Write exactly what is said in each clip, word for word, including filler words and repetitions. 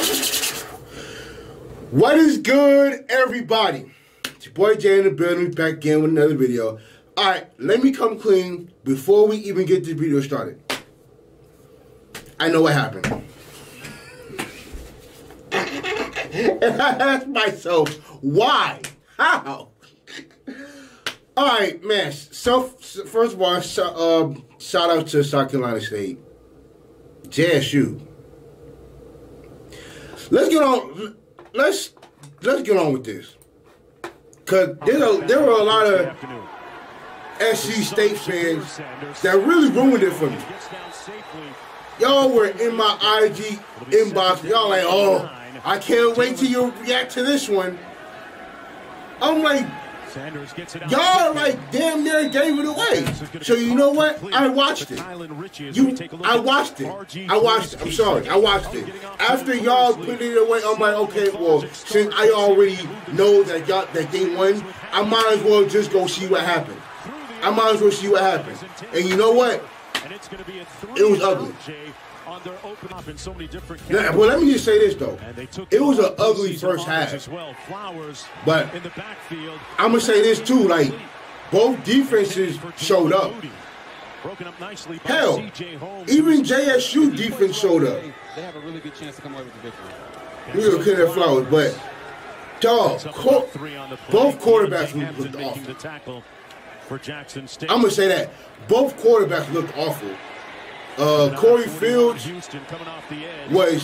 What is good, everybody? It's your boy Jay in the building, back again with another video. Alright, let me come clean before we even get this video started. I know what happened. And I asked myself, why? How? Alright, man. So, first of all, so, uh, shout out to South Carolina State. J S U. Let's get on. Let's let's get on with this. Cause there a, there were a lot of S C State fans that really ruined it for me. Y'all were in my I G inbox. Y'all like, oh, I can't wait till you react to this one. I'm like, y'all like damn near gave it away. So you know what? I watched it. You, I watched it. I watched it. I'm sorry. I watched it. After y'all put it away, I'm like, okay, well, since I already know that y'all that they won, I might as well just go see what happened. I might as well see what happened. And you know what? It was ugly. Now, well, let me just say this, though. It was an ugly first half. But I'm going to say this, too. Like, both defenses showed up. Hell, even J S U defense showed up. They have a really good chance to come away with the victory. We're going to clear their flowers, but, dog, both quarterbacks looked awful. I'm going to say that. Both quarterbacks looked awful. Uh, Corey Fields was,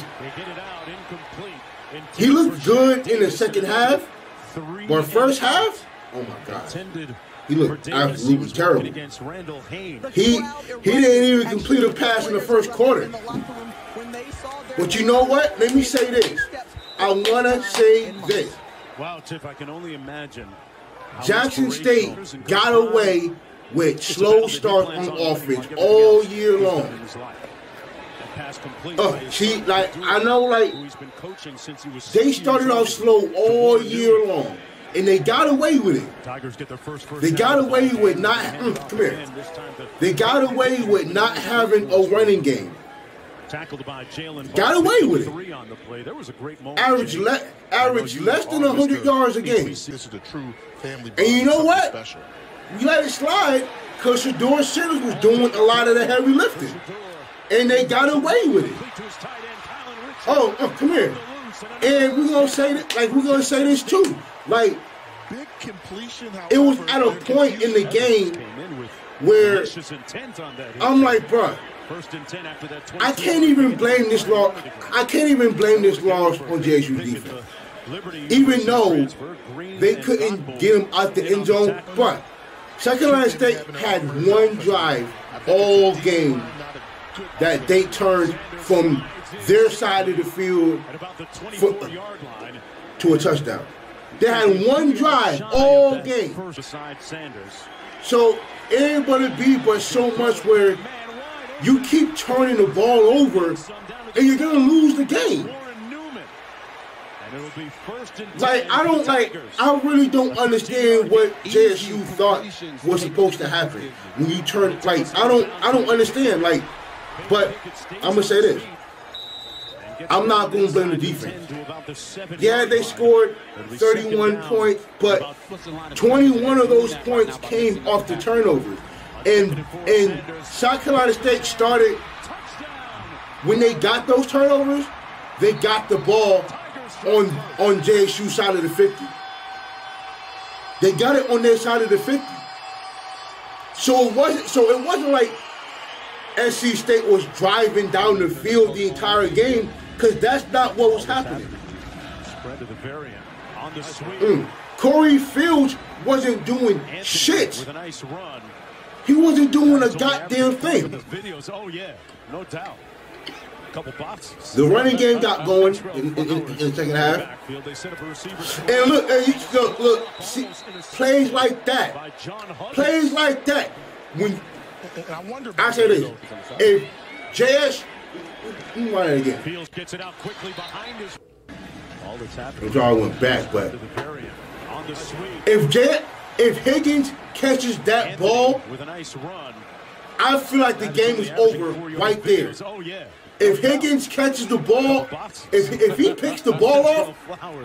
he looked good in the second half, but first half, oh my God, he looked absolutely terrible. He, he didn't even complete a pass in the first quarter. But you know what? Let me say this. I want to say this. Wow, Tiff, I can only imagine. Jackson State got away with slow start on offense all year long. Uh, see, like, I know, like, they started off slow all year long, and they got away with it. They got away with not, mm, come here. They got away with not having a running game. Got away with it. Average, le average less than one hundred yards a game. And you know what? You let it slide because Shedeur Sanders was doing a lot of the heavy lifting. And they got away with it. Oh, oh come here. And we're gonna say that, like we're gonna say this too. Like, it was at a point in the game where I'm like, bruh, I can't even blame this loss. I can't even blame this loss on J S U defense. Even though they couldn't get him out the end zone, but South Carolina State had one drive all game that they turned from their side of the field for, to a touchdown. They had one drive all game. So it ain't gonna be but so much where you keep turning the ball over and you're gonna lose the game. Like, I don't like, I really don't understand what J S U thought was supposed to happen when you turn, like, I don't, I don't understand, like, but I'm gonna say this. I'm not gonna blame the defense. Yeah, they scored thirty-one points, but twenty-one of those points came off the turnovers. And, and South Carolina State started, when they got those turnovers, they got the ball on on J S U side of the fifty. They got it on their side of the fifty. So it wasn't so it wasn't like S C State was driving down the field the entire game, because that's not what was happening. Spread to the variant on the sweep. Mm. Corey Fields wasn't doing shit. With a nice run. He wasn't doing a goddamn thing. The videos, oh yeah, no doubt. Couple boxes. The running game got going in, in, in, in the second half. And look, and you, look, look, see, plays like that, plays like that. When I say this, if J S, let me run it again. Fields gets it out quickly behind his. All that's happening. I'm sorry I went back, but if J, if Higgins catches that ball, with a nice run, I feel like the game is over right there. Oh yeah. If Higgins catches the ball, if, if he picks the ball off,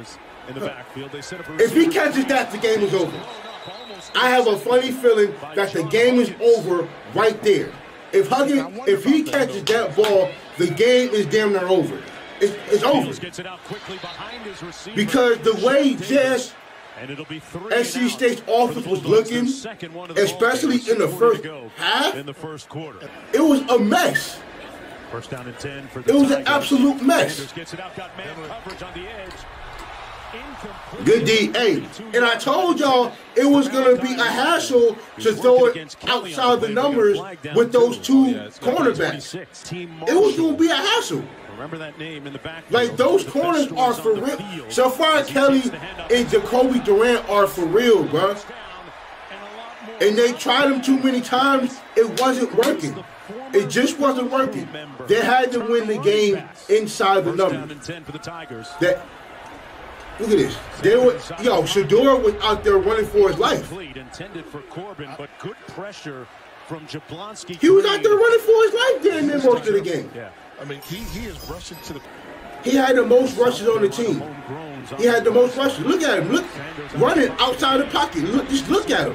if he catches that, the game is over. I have a funny feeling that the game is over right there. If Huggins, if he catches that ball, the game is damn near over. It's, it's over. Because the way just S C State's offense was looking, especially in the first half, it was a mess. First down and ten for the it was Tigers. An absolute mess. Gets it out, got man coverage on the edge. Good D. Hey, and I told y'all it was going to be a hassle to throw it outside the numbers with those two cornerbacks. It was going to be a hassle. Remember that name in the back. Like, those corners are for real. Safari Kelly and Jacoby Durant are for real, bro. And they tried them too many times. It wasn't working. It just wasn't working. They had to win the game inside the number. That, look at this. They were, yo, Shedeur was out there running for his life. Intended for Corbin, but good pressure from Jablonski. He was out there running for his life during the most of the game. Yeah. I mean, he, he is rushing to the... He had the most rushes on the team. He had the most rushes. Look at him. Look, running outside the pocket. Look, just look at him.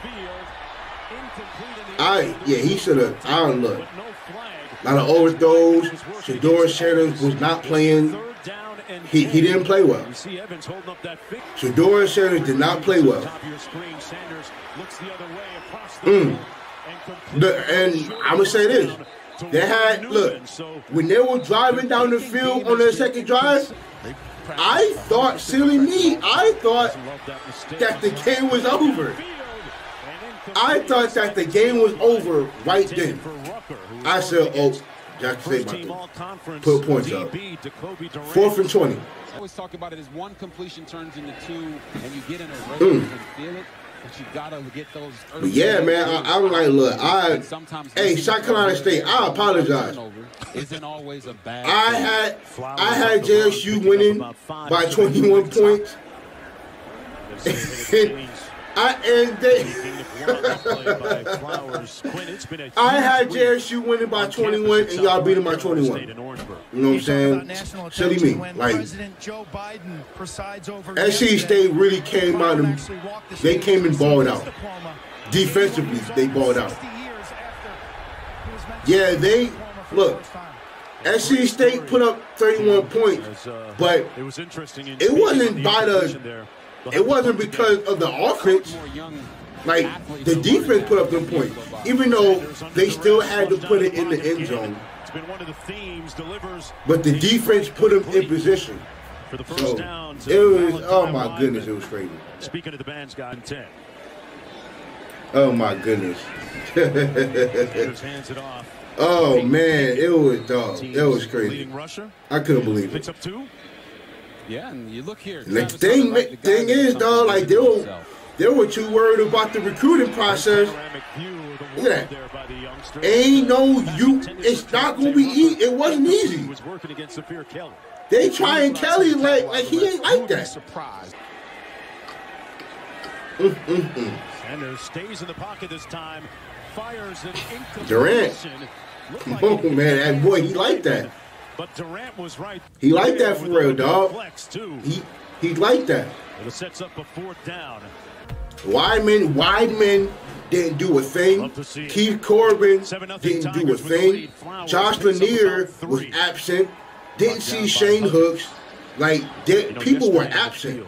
I, yeah, he should have, I don't look. A lot of overthrows. Shedeur Sanders was not playing. He, he didn't play well. Shedeur Sanders did not play well. Mm. The, and I'm going to say this. They had, look, when they were driving down the field on their second drive, I thought, silly me, I thought that the game was over. I thought that the game was over right then. I said, oh, Jack say about that. Put points up. Fourth and twenty. I always talk about it as one completion turns into two, and you get in a race mm. and feel it. But you gotta get those. But yeah, man, I, I was like, look, I, hey, South Carolina State, I apologize. Isn't always a bad. I had, I had J S U winning by twenty-one points. and, I and they, I had J S U winning by twenty-one, and y'all beat them by twenty-one. You know what I'm saying? Silly me. Like, S C State really came out and they came and balled out. Defensively, they balled out. Yeah, they look. S C State put up thirty-one points, but it wasn't by the. It wasn't because of the offense. Like, the defense put up them points. Even though they still had to put it in the end zone. But the defense put them in position. So, it was, oh my goodness, it was crazy. Speaking of the band's got ten. Oh my goodness. Oh man, it was dog. It was crazy. I couldn't believe it. Yeah, and you look here. The thing, like, thing is, dog, like, they were, they were too worried about the recruiting process. Look at that. Ain't no, you, it's not going to be easy. It wasn't easy. They trying Kelly like, like he ain't like that. Mm, mm, mm. Sanders stays in the pocket this time. Fires an incomplete. Durant. Come on, man. That boy, he like that. But Durant was right. He liked that for real, dog. He he liked that. It sets up a fourth down. Weidman, Weidman didn't do a thing. Keith Corbin didn't do a thing. Josh Lanier was absent. Didn't see Shane Hooks. Like, did, people were absent.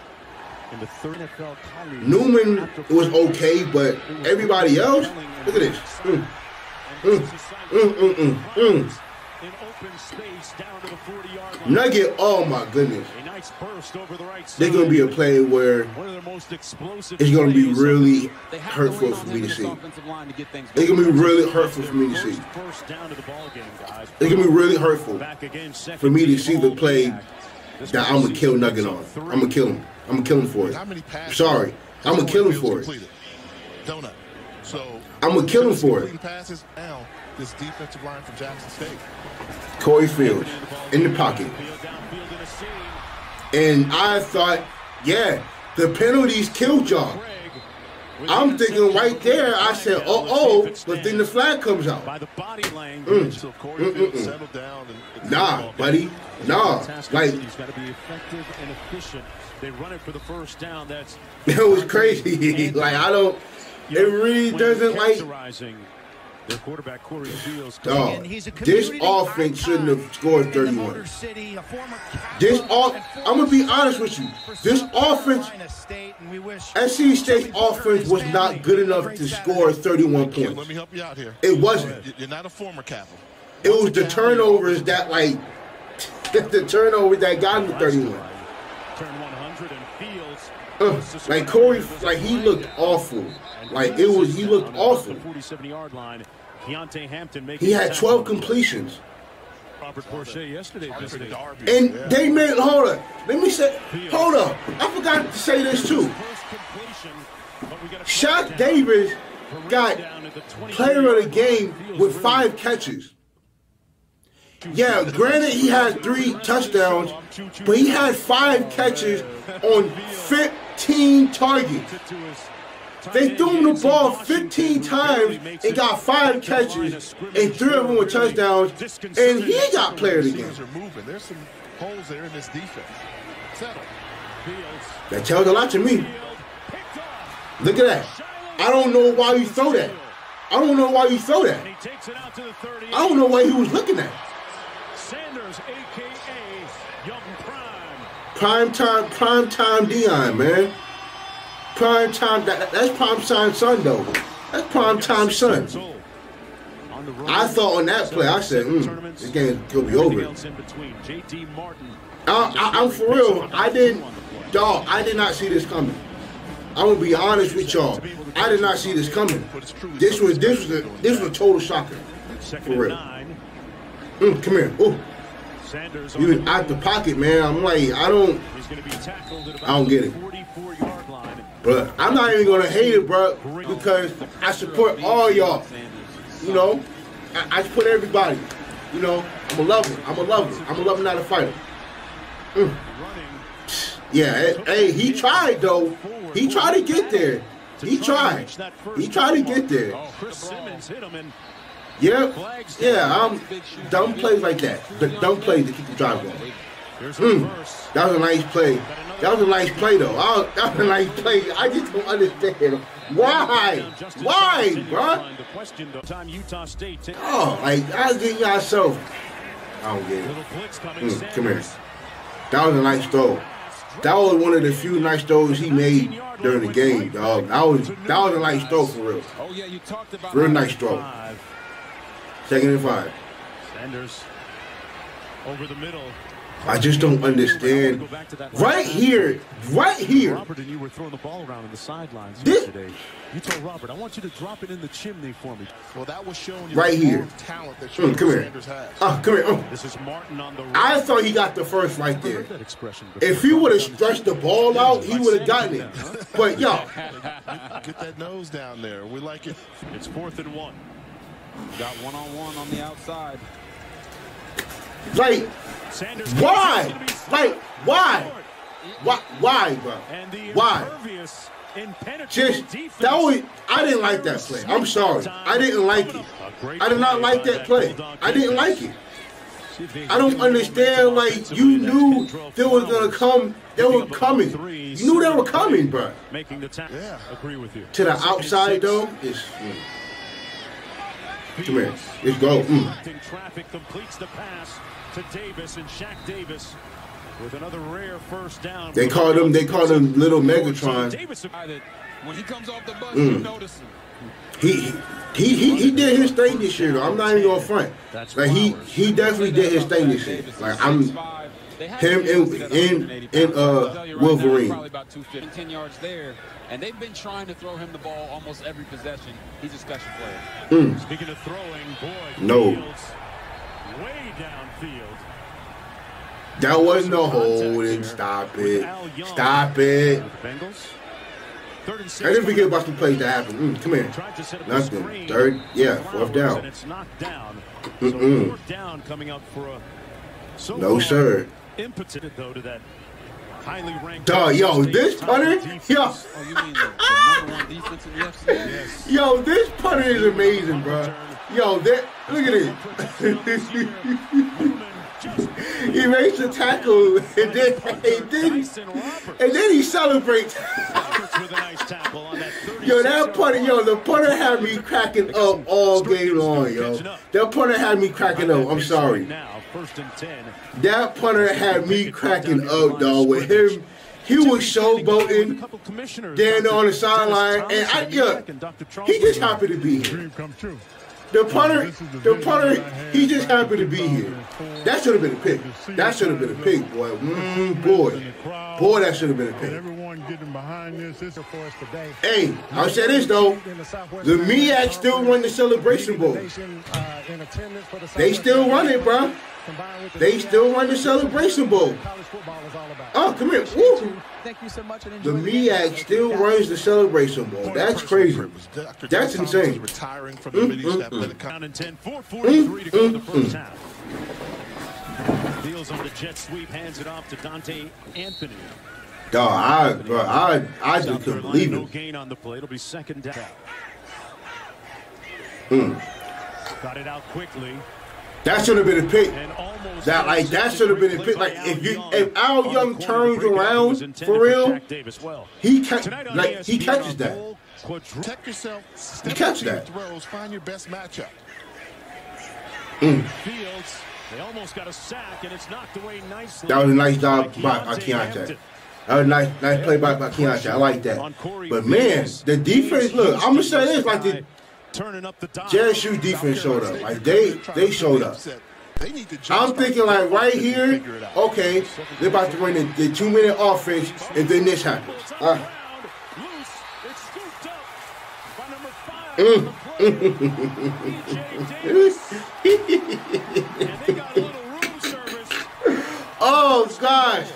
Newman was okay, but everybody else, look at this. Mm. Mm. Mm, mm, mm, mm. In open space down to the forty-yard line. Nugget, oh my goodness. A nice burst over the right side. They're going to be a play where it's going to be really hurtful for me to see. It's going to be really hurtful for me to see. It's going to be really hurtful for me to see the play that I'm going to kill Nugget on. I'm going to kill him. I'm going to kill him for it. I'm sorry. I'm going to kill him for it. I'm going to kill him for it. This defensive line from Jackson State. Corey Fields in the pocket. And I thought, yeah, the penalties killed y'all. I'm thinking right there, I said, uh oh, but then the flag comes out. By the body language, so Corey Fields settled down and nah, buddy. Nah. Like, he's got to be effective and efficient. They run it for the first down. That's it was crazy. Like, I don't, it really doesn't like. Their quarterback, Corey Fields. Dog, this offense shouldn't have scored thirty-one. This off, I'm gonna be honest with you. This offense, S C State's offense was not good enough to score thirty-one points. Let me help you out here. It wasn't. You're not a former Kappa. It was the turnovers that, like, the turnovers that got him to thirty-one. Turn one hundred and Fields. Uh, like Corey, like he looked awful. Like it was, he looked awful. forty-seven yard line. Keontae Hampton he had twelve completions. Robert Porcher yesterday visited. And they made, hold up. Let me say, hold up. I forgot to say this too. Shaq Davis got player of the game with five catches. Yeah, granted he had three touchdowns, but he had five catches on fifteen targets. They threw him the ball fifteen times and got five catches, and three of them were touchdowns, and he got player of the game. There's some holes there in this defense. That tells a lot to me. Look at that. I don't know why you throw that. I don't know why you throw that. I don't know what he was looking at. Sanders, a k a. Young Prime. Prime time, prime time Dion, man. Prime time, that, that's prime time son, though. That's prime time son. I thought on that play, I said, mm, this game could be over. I, I, I'm for real. I didn't, dog, I did not see this coming. I'm gonna be honest with y'all. I did not see this coming. This was this was a this was a total shocker. For real. Mm, come here. Ooh. You was out the pocket, man. I'm like, I don't I don't get it. But I'm not even gonna hate it, bro, because I support all y'all. You know? I, I support everybody. You know, I'm a lover. I'm a lover. I'm a lover, not a fighter. Mm. Yeah, hey, he tried though. He tried to get there. He tried. He tried to get there. Yeah, yeah. Um, dumb plays like that. The dumb plays to keep the drive going. Mm. That was a nice play. That was a nice play though. I, that was a nice play. I just don't understand why. Why, bro? Oh, like I was getting yourself. I don't get it. Mm, come here. That was a nice throw. That was one of the few nice throws he made during the game, dog. That was that was a nice throw for real. Real nice throw. Second and five. Sanders over the middle. I just don't understand. Right here, right here. Robert and you were throwing the ball around on the sidelines this, yesterday. You told Robert, I want you to drop it in the chimney for me. Well, that was showing you right here. Talent that mm, come here. Oh, come here. Oh. This is Martin on the right. I thought he got the first right there. If he would have stretched the ball out, he would have gotten it. But y'all, get that nose down there. We like it. It's fourth and one. Got one on one on the outside. Like, why? Like, why? Why? Why, bro? Why? Just that was. I didn't like that play. I'm sorry. I didn't like it. I did not like that play. I didn't like it. I don't understand. Like, you knew they were gonna come. They were coming. You knew they were coming, bro. Making the tackle. Yeah, agree with you. To the outside though, is. Mm. Come here. Let's go. Mm. Traffic completes the pass to Davis, and Shaq Davis with another rare first down. They called him. They called him Little Megatron. When he comes off the bus, mm. you notice him. He he he he did his thing this year. Though. I'm not even gonna front. Like he he definitely did his thing this year. Like I'm him in in in uh Wolverine. Probably about two fifty, ten yards there. And they've been trying to throw him the ball almost every possession. He's a special player. Mm. Speaking of throwing, boy, no. Fields, way downfield. That wasn't a holding. Stop it. Stop it. I didn't forget about some plays that happened. Mm, come here. Nothing. Third. Yeah, fourth down. Mm-mm. No, sir. Impotent though to that highly ranked. Dog, yo, this punter, yo. Oh, you mean the, the number one defense in the F C? Yes. Yo, this punter is amazing, bro. Yo, that, look at it. He makes a tackle, and then, and then, and then he celebrates. Yo, that punter, yo, the punter had me cracking up all game long, yo. That punter had me cracking up. I'm sorry. That punter had me cracking up, dog. With him, he was showboating, standing on the sideline, and I, yeah, he just happy to be here. The punter, the punter, he just happy to be here. That should have been a pick. That should have been a pick, boy. Mm, boy. Boy, that should have been a pick. Hey, I'll say this, though. The M E A C still run the Celebration Bowl. They still run it, bro. They still run the Celebration Bowl. Oh, come here. Woo. Thank you so much. The M E A C still runs the Celebration Bowl. That's crazy. That's insane. Retiring from the Mm, mm, mm, Down in ten, four forty-three to go in the first half. Deals on the jet sweep, hands it off to Dante Anthony. Dog, I, bro, I, I just couldn't believe No it. gain on the play. It'll be second down. Mm. Got it out quickly. That should have been a pick. And almost That like that should have been a pick. Like if you if Al Young turns around for real, he catch like he catches that. Protect yourself. He catch that. Throws. Find your best matchup. Mm. Fields, they almost got a sack, and it's knocked away nicely. That was a nice job by uh, Keontae. That was a nice, nice play by, by Keontae. I like that. But man, the defense. Look, I'm gonna say this: like the J S U defense showed up. Like they, they showed up. I'm thinking like right here. Okay, they're about to run the, the two-minute offense, and then this happens. Uh, mm. Oh gosh.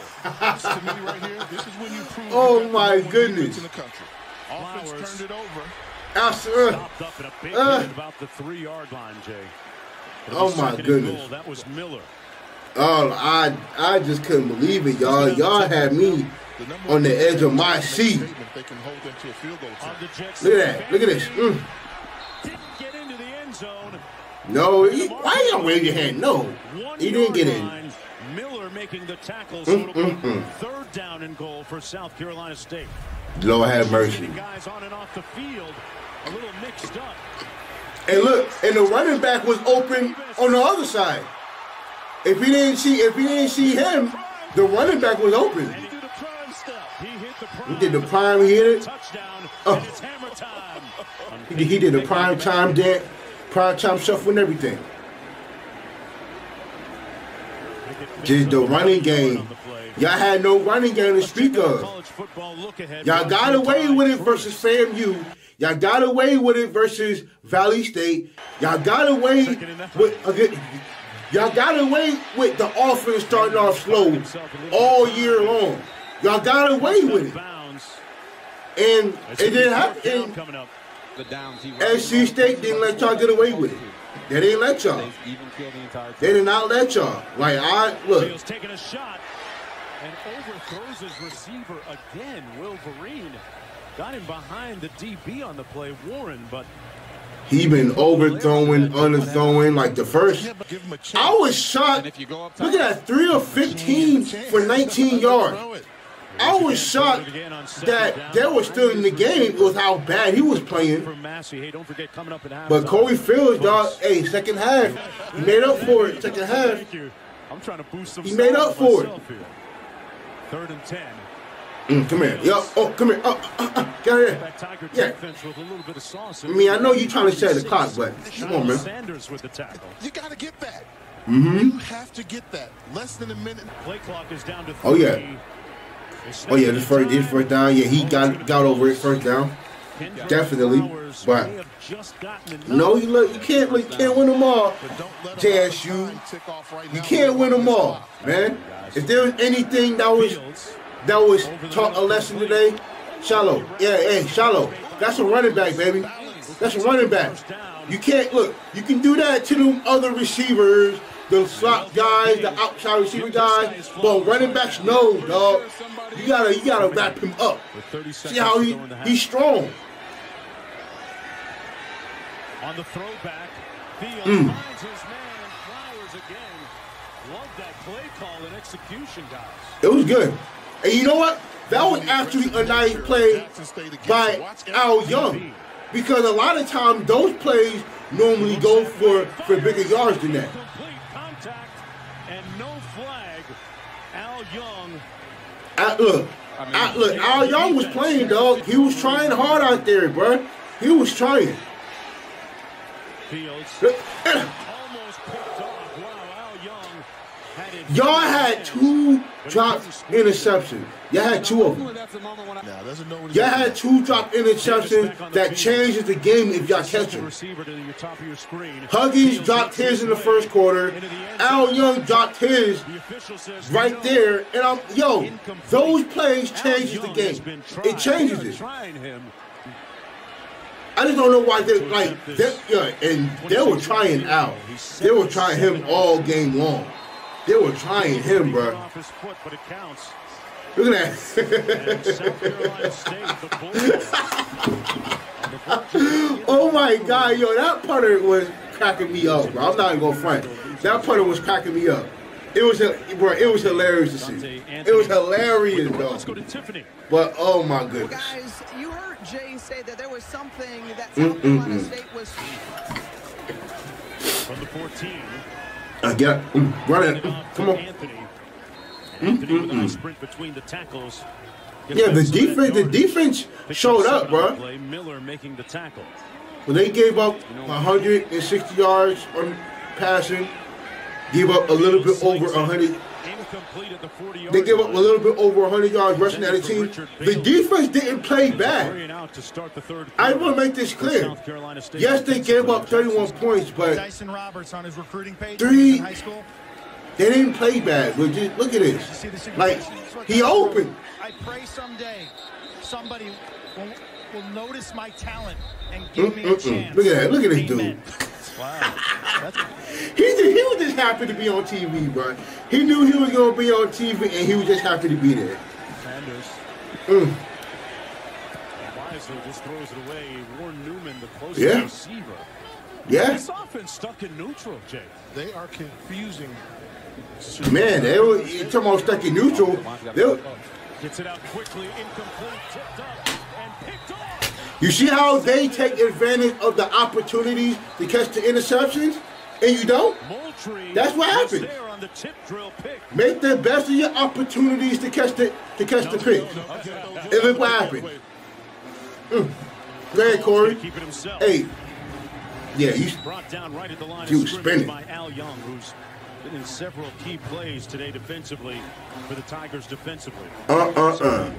Oh my goodness. Offense turned it over. Uh, Stopped up in a big uh, hit about the three-yard line, Jay. Oh my goodness. That was Miller. Oh, I I just couldn't believe it, y'all. Y'all had me on the edge of my seat. Look at that. Look at this. Mm. Didn't get into the end zone. No, he, why y'all wave your hand? No, he didn't get in. Miller making the tackle, so it'll Mm, mm, be mm. third down and goal for South Carolina State. Lord have mercy. Guys on and off the field, a little mixed up. And look, and the running back was open on the other side. If he didn't see, if he didn't see him, the running back was open. He did the prime step. He hit the prime. He did the prime. He hit it. Touchdown. Oh. And it's hammer time. He did, he did the prime time dance, prime time shuffle, and everything. Just the running game. Y'all had no running game to speak of. Y'all got away with it versus FAMU. Y'all got away with it versus Valley State. Y'all got away with again. Y'all got away with the offense starting off slow all year long. Y'all got away with it, and it didn't happen. S C State didn't let y'all get away with it. They didn't let y'all. They did not let y'all. Like I look. Taking a shot and overthrows his receiver again. Wolverine got him behind the D B on the play, Warren, but he been overthrowing, underthrowing. Like the first, I was shocked. Look at that, three of fifteen for nineteen yards. I was shocked that they were still in the game with how bad he was playing. But Corey Fields, dog, hey, second half, he made up for it. Second half, I'm trying to boost some he made up for it. Third and ten. Mm, come here, yo, oh, come here, oh, uh, uh, get here. Yeah. I mean, I know you're trying to set the clock, but come on, man. Sanders with the tackle. You got to get that. Mm-hmm. You have to get that. Less than a minute. Play clock is down to three. Oh yeah. Oh yeah, this first, this first down. Yeah, he got got over it first down. Definitely, but no, you look, you can't, look, you can't win them all. J S U, you can't win them all, man. If there was anything that was that was taught a lesson today, Shallow. Yeah, hey, Shallow. That's a running back, baby. That's a running back. You can't look. You can do that to them other receivers the slot guys, the outside receiver guys. But running backs, no, dog. You gotta, you gotta wrap him up. See how he, he's strong. On the throwback, Fields Mm. finds his man and Flowers again. Love that play call and execution, guys. It was good. And you know what? That was actually a nice play by Al Young. Because a lot of times those plays normally go for, for bigger yards than that. Complete contact and no flag. Al Young. I, look, I, look, Al Young was playing, dog. He was trying hard out there, bro. He was trying. Fields almost picked off. Wow, Al Young had it. Y'all had two dropped interceptions. Y'all had two of them. Y'all had two dropped interceptions that changes the game if y'all catch them. Huggins dropped his in the first quarter. Al Young dropped his right there. And I'm, yo, those plays changes the game. It changes it. I just don't know why they like they, yeah, and they were trying Al. They were trying him all game long. They were trying him, bro. Look at that. Oh my God, yo, that punter was cracking me up, bro. I'm not even gonna front. That punter was cracking me up. It was, bro. It was hilarious to see. It was hilarious, though. But oh my goodness. Guys, you heard Jay say that there was something that South Carolina State was. From the fourteen. I get mm, run it. Come on. Anthony. Anthony with a nice sprint between the tackles. Yeah, the defense. The defense showed up, bro. Miller making the tackle. When they gave up one hundred sixty yards on passing, gave up a little bit over one hundred. They gave up a little bit over one hundred yards rushing at a team. The defense didn't play bad. I want to make this clear. Yes, they gave up thirty-one points, but three, they didn't play bad. But just look at this. Like, he opened. I pray someday somebody will, will notice my talent and give me a chance. Look at that. Look at this dude. Wow. he, just, he was just happy to be on T V, bro. He knew he was going to be on T V, and he was just happy to be there. Sanders. Mm. Wisely just throws it away. Warren Newman, the closest Yeah. receiver. Yeah. This offense stuck in neutral, Jay. They are confusing. Man, they were you talking about stuck in neutral. They were, Gets it out quickly, incomplete, tipped up, and picked off. you see how they take advantage of the opportunities to catch the interceptions, and you don't? Moultrie That's what was happens. there on the tip drill pick. Make the best of your opportunities to catch the to catch the pick. And look what happened. Mm. Go ahead, Corey. Keep it himself. Hey, yeah, you. Brought down right at the line He of was scrimmage spinning. by Al Young, who's been in several key plays today defensively for the Tigers defensively. Uh uh uh.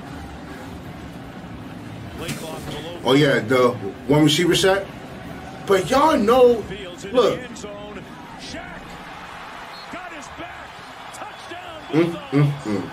Play clock below. Oh yeah, the one receiver set. But y'all know, Fields in look. the end zone. Shaq got his back. Touchdown. Mm, mm,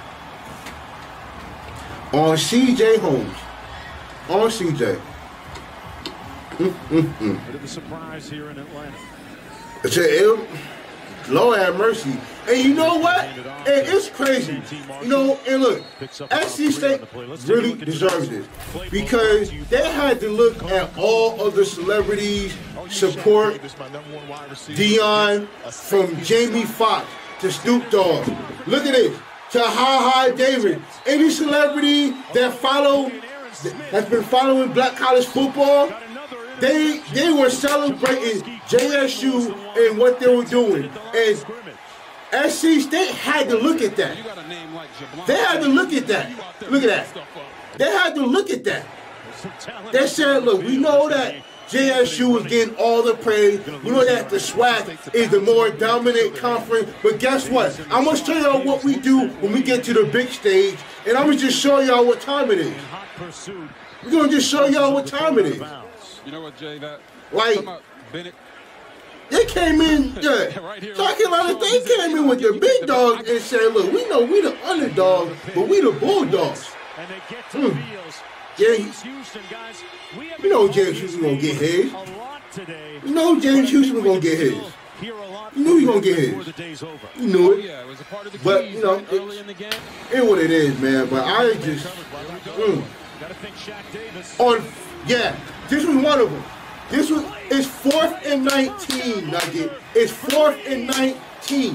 mm. On C J Holmes. On C J. Mm, mm, mm. Bit of a surprise here in Atlanta. It's a, Lord have mercy. And you know what? And it's crazy. You know, and look, S C State really deserves this because they had to look at all of the celebrities support Dion, from Jamie Foxx to Snoop Dogg. Look at this. To Ha Ha David. Any celebrity that follow, that's been following black college football, they they were celebrating J S U and what they were doing. And S C State had to look at that. They had to look at that. Look at that. They had to look at that. They said, look, we know that J S U is getting all the praise. We know that the SWAC is the more dominant conference. But guess what? I'm going to show y'all what we do when we get to the big stage. And I'm going to just show y'all what time it is. We're going to just show y'all what time it is. You know what, Jay? That Like, Bennett. they came in, yeah. South Carolina, they came in with the big dogs and said, look, we know we the underdogs, but we the bulldogs. And they get to the Hmm. Fields. Yeah, Houston, guys, we have you know James Houston gonna get his. a lot today. You know James Houston was gonna get his. You knew he gonna get his. You knew it. Oh, yeah, it was a part of the But keys, you know, right, early in the game. It what it is, man. But I just mm. on yeah. This was one of them. This was it's fourth and nineteen, Nugget. It's fourth and nineteen.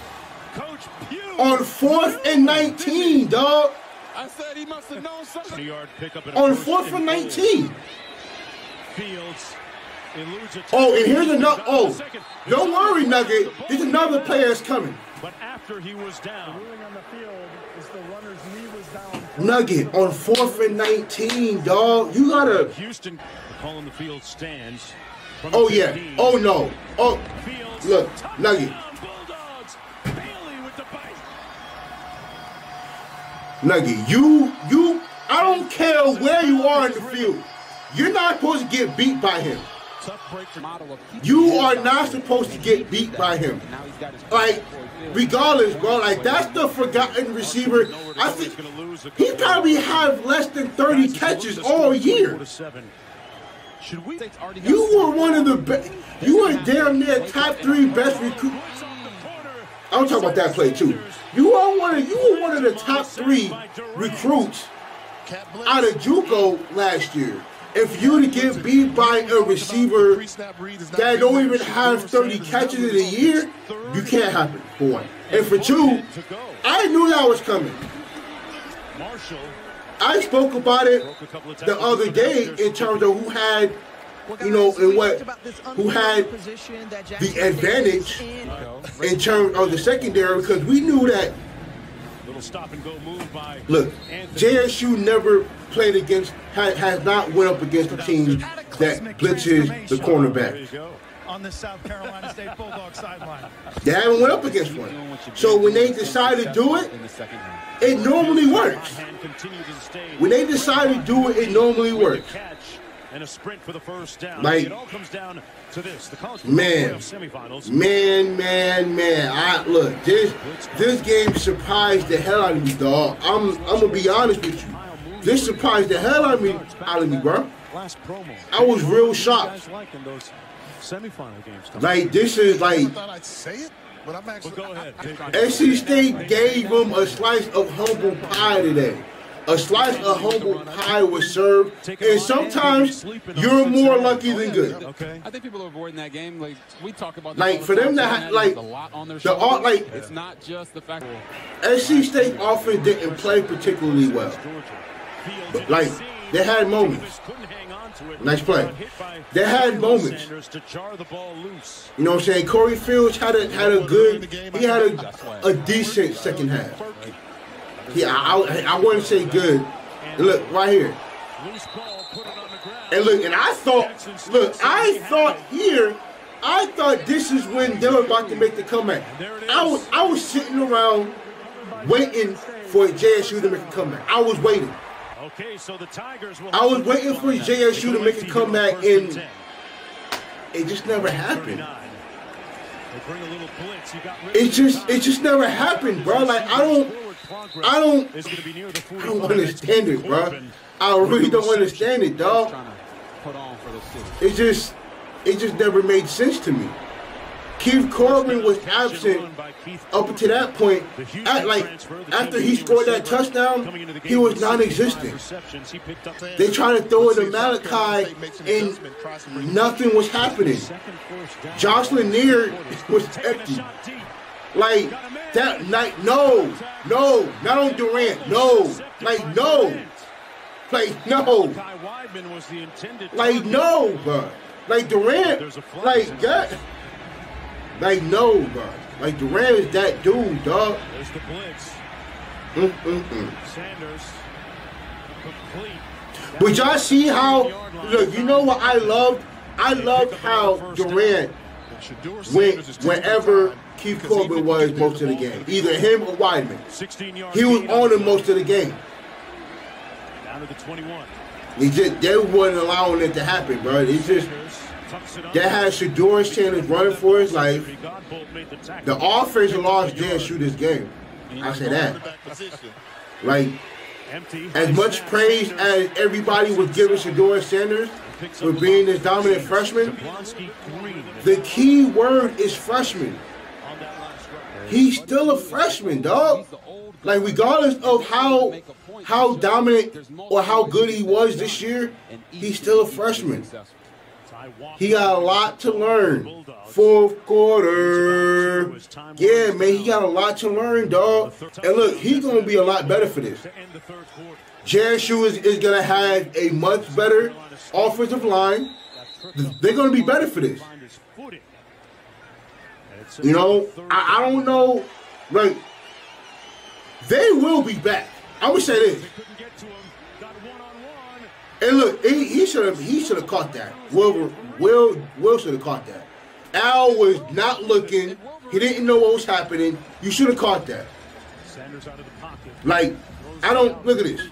On fourth and nineteen, dog. I said he must have known something. On fourth and nineteen. Fields eludes a oh, and here's another. Oh, don't worry, Nugget. There's another player that's coming. But after he was down, on the field is the runner's knee was down. Nugget on fourth and nineteen, dog. You gotta. Houston calling the field stands. Oh yeah. Oh no. Oh, look, Nugget. Nugget, you, you, I don't care where you are in the field. You're not supposed to get beat by him. You are not supposed to get beat by him. Like, regardless, bro, like, that's the forgotten receiver. I think he probably have less than thirty catches all year. You were one of the best. You were damn near top three best recruits. I'm talking about that play, too. You are one of you were one of the top three recruits out of JUCO last year. If you to get beat by a receiver that don't even have thirty catches in a year, you can't happen, for one. And for two, I knew that was coming. I spoke about it the other day in terms of who had, you know, and what, who had the advantage in terms of the secondary, because we knew that. Stop and go move by look, J S U never played against, has, has not went up against a team that blitzes the cornerback. On the South Carolina State Bulldog sideline. They haven't went up against one. So when they decide to do it, it normally works. When they decide to do it, it normally works. And a sprint for the first down. Like, it all comes down to this. The college man, semifinals. man, man, man. I look, this this game surprised the hell out of me, dog. I'm I'm gonna be honest with you. This surprised the hell out of me, out of me, bro. Last promo. I was real shocked. Semifinal games. Like, this is like. I thought I'd say it, but I'm actually. Well, go ahead. N C State gave them a slice of humble pie today. A slice of humble pie was served, and sometimes you're more lucky than good. Okay. I think people are avoiding that game. Like we talk about, like for them to have like the art, like it's not just the fact. N C State offense didn't play particularly well, but like they had moments. Nice play. They had moments. You know what I'm saying? Corey Fields had a had a good. He had a a decent second half. Yeah, I, I, I wouldn't say good. And look, right here. And look, and I thought, look, I thought here, I thought this is when they were about to make the comeback. I was, I was sitting around waiting for J S U to make a comeback. I was waiting. I was waiting for J S U to make a comeback, and it just never happened. It just, it just never happened, bro. Like I don't. I don't, I don't understand it, bro. I really don't understand it, dog. It just, it just never made sense to me. Keith Corbin was absent up until that point. At, like, after he scored that touchdown, he was non-existent. They tried to throw it to Malachi, and nothing was happening. Josh Lanier was empty. Like, that night, no, no, not on Durant, no, like, no, like, no, like, no, bro, like, Durant, like, that, like, no, bro, like, Durant is that dude, dog. There's the blitz. Mm-mm-mm. Sanders, complete. But y'all see how, look, you know what I loved? I loved how Durant went whenever Keith Corbin was most of the game. Either him or Weidman. He was on him most of the game. Down to the twenty-one. He just, they wasn't allowing it to happen, bro. It's just, they had Shedeur Sanders running for his life. The offense lost J S U this game. I say that. Like, as much praise as everybody was giving Shedeur Sanders for being this dominant freshman, the key word is freshman. He's still a freshman, dog. Like, regardless of how how dominant or how good he was this year, he's still a freshman. He got a lot to learn. Fourth quarter. Yeah, man, he got a lot to learn, dog. And look, he's going to be a lot better for this. J S U is, is going to have a much better offensive line. They're going to be better for this. You know, I, I don't know. Like, they will be back. I'm going to say this. And look, he, he should have he should have caught that. Will Will Will should have caught that. Al was not looking. He didn't know what was happening. You should have caught that. Like, I don't look at this.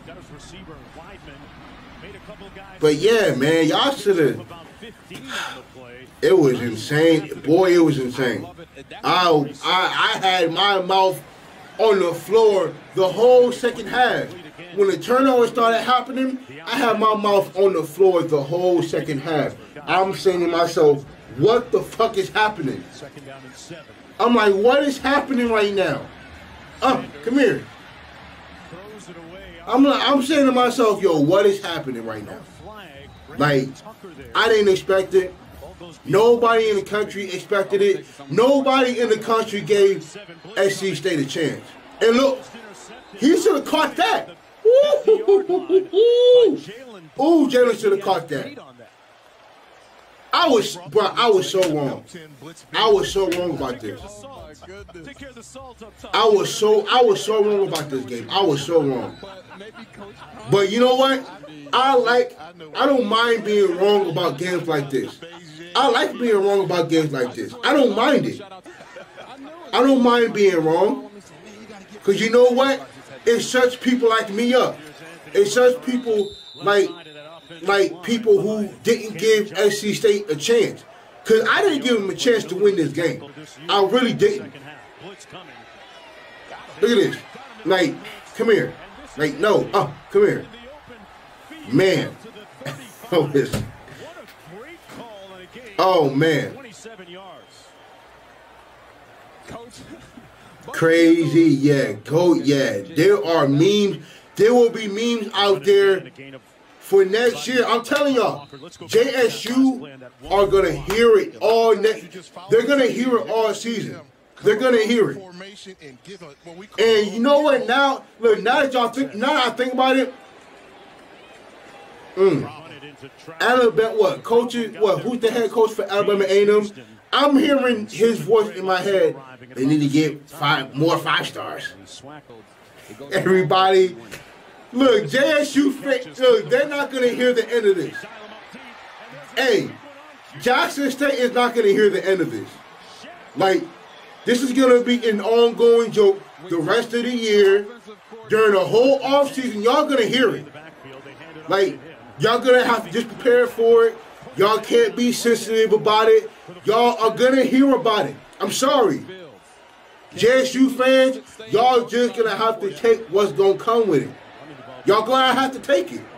But yeah, man, y'all should have. It was insane, boy. It was insane. I I I had my mouth on the floor the whole second half. When the turnover started happening, I had my mouth on the floor the whole second half. I'm saying to myself, what the fuck is happening? I'm like, what is happening right now? Uh, come here. I'm like, I'm saying to myself, yo, what is happening right now? Like, I didn't expect it. Nobody in the country expected it. Nobody in the country gave S C State a chance. And look, he should have caught that. Ooh, Ooh Jalen should have caught that. I was, bro, I was so wrong. I was so wrong about this. I was so, I was so wrong about this game. I was so wrong. But you know what? I like, I don't mind being wrong about games like this. I like being wrong about games like this. I don't mind it. I don't mind being wrong. Because you know what? It shuts people like me up. It shuts people like like people who didn't give S C State a chance. Because I didn't give them a chance to win this game. I really didn't. Look at this. Like, come here. Like, no. Oh, come here. Man. Oh, this. Oh, man. Crazy, yeah, go, yeah. There are memes. There will be memes out there for next year. I'm telling y'all, J S U are gonna hear it all next. They're gonna hear it all season. They're gonna hear it. And you know what? Now, look. Now that y'all think, now I think about it. Mm. Alabama, what coaches? What? Who's the head coach for Alabama A and M? I'm hearing his voice in my head. They need to get five more five stars. Everybody, look, J S U, look, they're not going to hear the end of this. Hey, Jackson State is not going to hear the end of this. Like, this is going to be an ongoing joke the rest of the year. During the whole offseason, y'all going to hear it. Like, y'all going to have to just prepare for it. Y'all can't be sensitive about it. Y'all are going to hear about it. I'm sorry. J S U fans, y'all just going to have to take what's going to come with it. Y'all going to have to take it.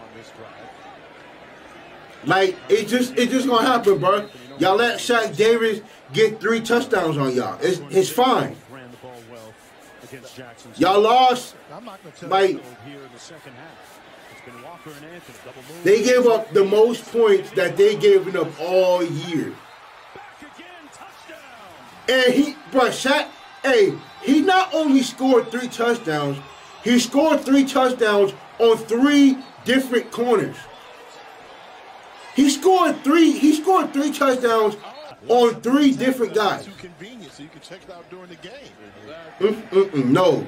Like, it just it just going to happen, bro. Y'all let Shaq Davis get three touchdowns on y'all. It's, it's fine. Y'all lost, like, they gave up the most points that they gave up all year. And he, bro, Shaq, hey, he not only scored three touchdowns, he scored three touchdowns on three different corners. He scored three, he scored three touchdowns on three different guys. Mm, mm, mm, no.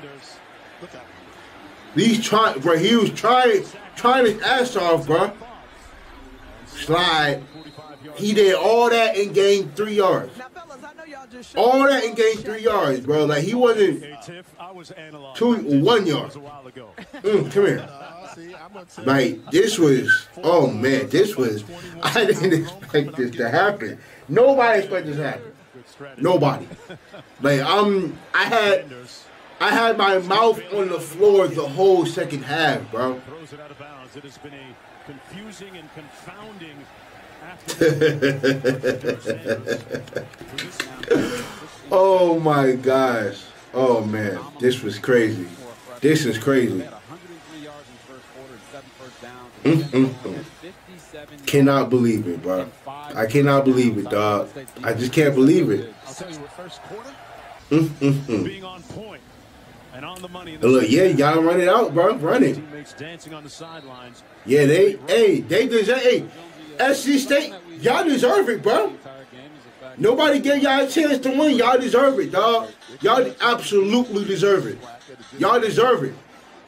He's trying, bro. He was trying, trying his ass off, bro. Slide. He did all that and gained three yards. All that and gained three yards, bro. Like, he wasn't two, one yard. Mm, come here. Like, this was, oh man, this was, I didn't expect this to happen. Nobody expected this to happen. Nobody. Like, I'm, I had, I had my mouth on the floor the whole second half, bro. Throws it out of bounds. It has been a confusing and confounding Oh my gosh. Oh man, this was crazy. This is crazy. Mm-mm-mm. Cannot believe it, bro. I cannot believe it, dog. I just can't believe it. Mm-mm-mm. Being on point and on the money. Look, yeah, you gotta run it out, bro. Run it. Teammates dancing on the sidelines. Yeah, they, hey, they deserve. Hey, S C State, y'all deserve it, bro. Nobody gave y'all a chance to win. Y'all deserve it, dog. Y'all absolutely deserve it. Y'all deserve it.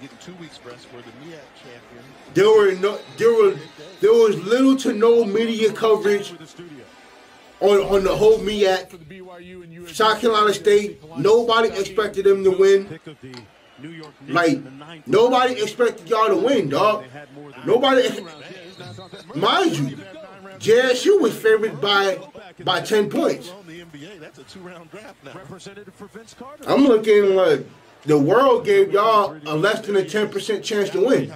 There were no, there were, there was little to no media coverage on on the whole M E A C. South Carolina State, nobody expected them to win. Like, nobody expected y'all to win, dog. Nobody, mind you, J S U was favored by by ten points. I'm looking like the world gave y'all a less than a ten percent chance to win.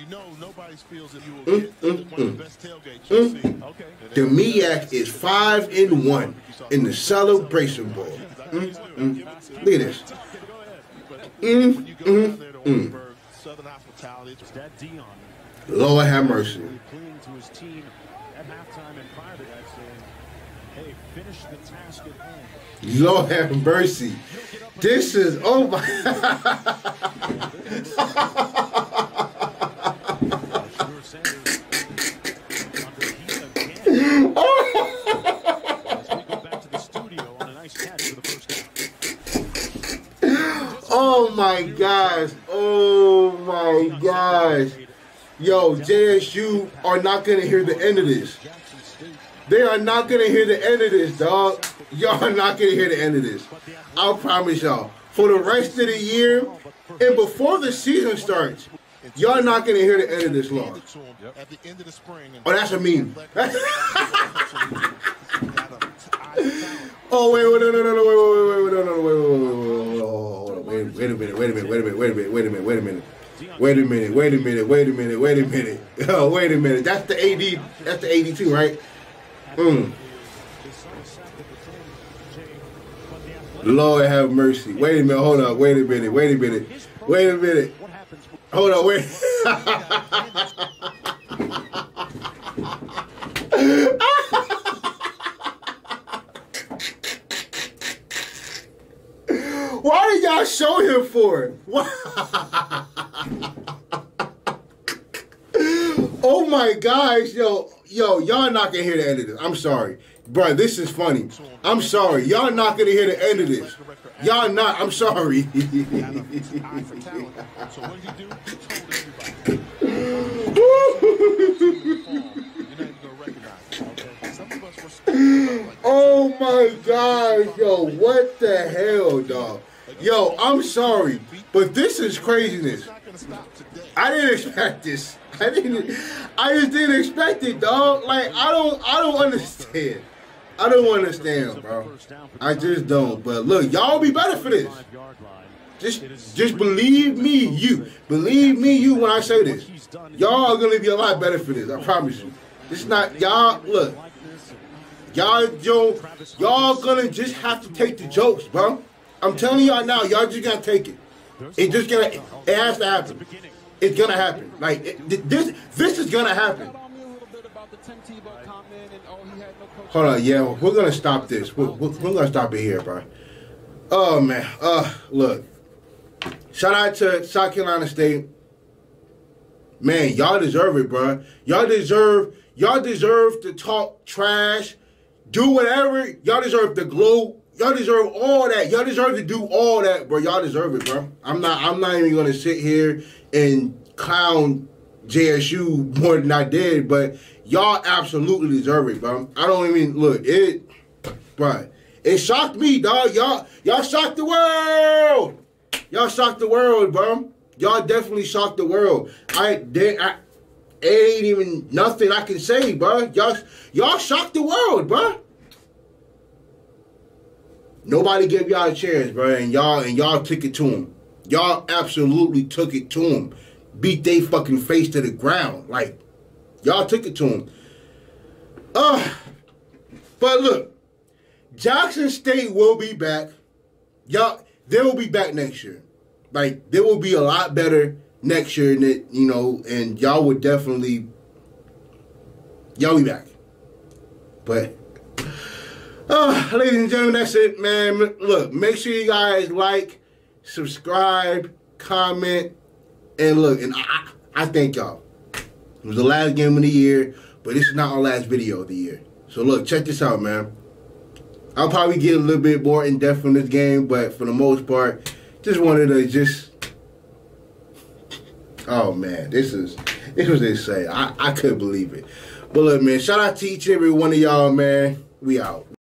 Mm, mm, mm. Mm. The M E A C is five and one in the Celebration Bowl. Mm, mm. Look at this. Mm, mm, mm. Lord have mercy. Lord have mercy. This is oh my. Oh my gosh. Oh my gosh. Yo, J S U are not going to hear the end of this. They are not going to hear the end of this, dog. Y'all are not going to hear the end of this. I promise y'all. For the rest of the year and before the season starts, y'all not going to hear the end of this loss. Oh, that's a meme. Oh, wait, wait, no, no, no, no, wait, wait, wait, no, no, wait, wait, wait, wait, wait a minute, wait a minute, wait a minute, wait a minute, wait a minute, wait a minute. Wait a minute, wait a minute, wait a minute, wait a minute. Oh, wait a minute. That's the A D, that's the eighty-two, right? Mm. Lord have mercy. Wait a minute, hold up, wait a minute, wait a minute, wait a minute. Hold up, wait. Why did y'all show him for it? Oh my gosh, yo, yo, y'all not gonna hear the end of this. I'm sorry. Bro, this is funny. I'm sorry. Y'all not gonna hear the end of this. Y'all not, I'm sorry. Oh my gosh, yo, what the hell, dog? Yo, I'm sorry, but this is craziness. I didn't expect this. I didn't. I just didn't expect it, dog. Like I don't. I don't understand. I don't understand, bro. I just don't. But look, y'all be better for this. Just, just believe me, you. Believe me, you. When I say this, y'all are gonna be a lot better for this. I promise you. It's not y'all. Look, y'all, yo, y'all gonna just have to take the jokes, bro. I'm telling y'all now, y'all just gotta take it. It just gonna. It has to happen. It's gonna happen. Like it, this, this is gonna happen. Hold on, yeah, we're gonna stop this. We're, we're, we're gonna stop it here, bro. Oh man, uh, look. Shout out to South Carolina State. Man, y'all deserve it, bro. Y'all deserve. Y'all deserve to talk trash, do whatever. Y'all deserve to gloat. Y'all deserve all that. Y'all deserve to do all that, bro. Y'all deserve it, bro. I'm not. I'm not even gonna sit here and clown J S U more than I did, but y'all absolutely deserve it, bro. I don't even look it, bro. It shocked me, dog. Y'all, y'all shocked the world. Y'all shocked the world, bro. Y'all definitely shocked the world. I did. I, it ain't even nothing I can say, bro. Y'all, y'all shocked the world, bro. Nobody gave y'all a chance, bro, and y'all and y'all took it to them. Y'all absolutely took it to them. Beat they fucking face to the ground. Like, y'all took it to them. Uh, but look, Jackson State will be back. Y'all, they will be back next year. Like, they will be a lot better next year, that, you know, and y'all would definitely, y'all be back. But, uh, ladies and gentlemen, that's it, man. Look, make sure you guys like, subscribe, comment, and look, and I, I thank y'all. It was the last game of the year, but this is not our last video of the year. So look, check this out, man. I'll probably get a little bit more in-depth on this game, but for the most part, just wanted to just... Oh, man, this is... This was insane. I, I couldn't believe it. But look, man, shout out to each and every one of y'all, man. We out.